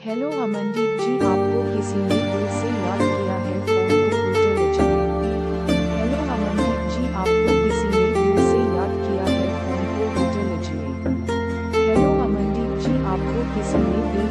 Hello Amandeep जी, आपको किसी ने दिल से याद किया है, फोन को उल्टे ले जाइए। हेलो अमनदीप जी, आपको किसी ने दिल से याद किया है, फोन को उल्टे ले जाइए। हेलो अमनदीप जी, आपको किसी ने दिल